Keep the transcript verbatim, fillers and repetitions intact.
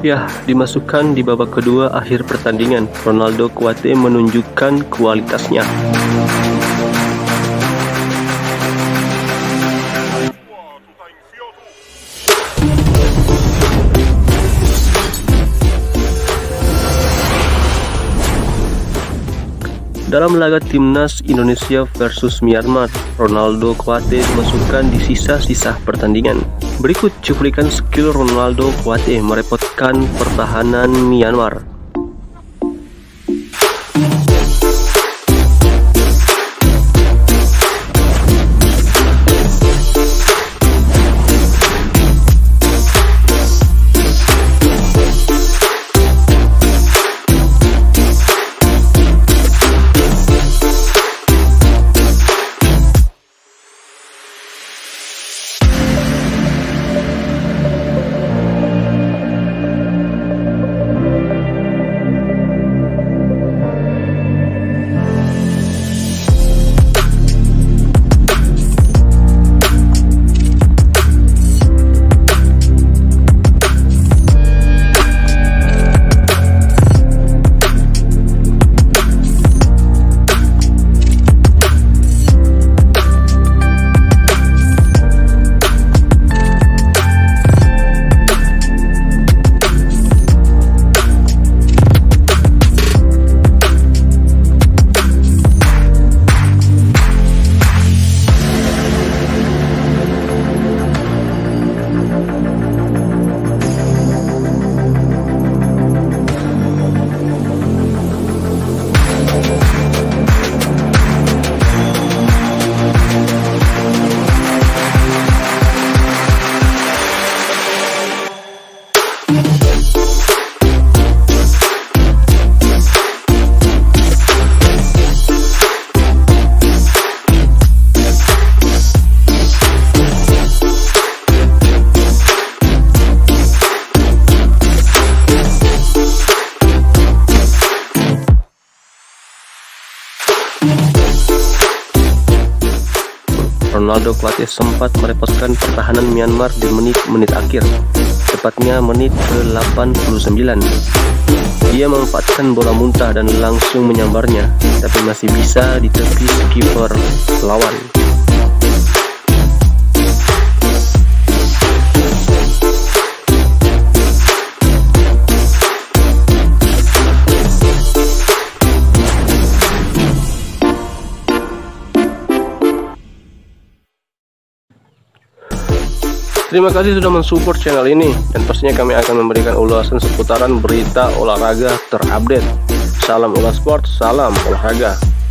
Ya, dimasukkan di babak kedua akhir pertandingan. Ronaldo Kuate menunjukkan kualitasnya. Dalam laga timnas Indonesia versus Myanmar, Ronaldo Kuate dimasukkan di sisa-sisa pertandingan. Berikut cuplikan skill Ronaldo Kuate merepotkan pertahanan Myanmar. Ronaldo Kuate sempat merepotkan pertahanan Myanmar di menit-menit akhir, tepatnya menit ke delapan puluh sembilan. Dia memanfaatkan bola muntah dan langsung menyambarnya, tapi masih bisa ditepis kiper lawan. Terima kasih sudah mensupport channel ini, dan pastinya kami akan memberikan ulasan seputaran berita olahraga terupdate. Salam Ulas Sport, salam olahraga.